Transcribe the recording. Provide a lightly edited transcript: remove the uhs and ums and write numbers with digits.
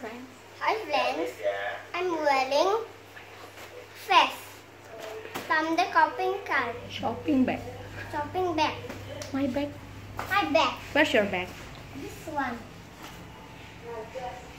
friends. Hi friends, I'm wearing vest from the shopping cart. Shopping bag. Shopping bag. My bag. My bag. Where's your bag? This one.